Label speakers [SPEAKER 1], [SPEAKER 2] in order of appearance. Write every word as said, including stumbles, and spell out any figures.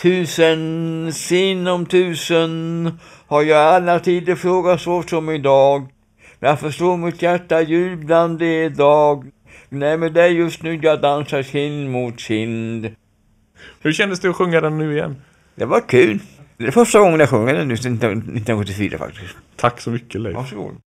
[SPEAKER 1] Tusen sinom tusen har jag alla tider frågat så som idag. Jag förstår mitt hjärta jublande idag. Nej, med dig just nu jag dansar kind mot kind.
[SPEAKER 2] Hur kändes det att sjunga den nu igen?
[SPEAKER 1] Det var kul. Det är första gången jag sjunger den nu sedan nittonhundrasjuttiofyra faktiskt.
[SPEAKER 2] Tack så mycket, Leif.
[SPEAKER 1] Varsågod.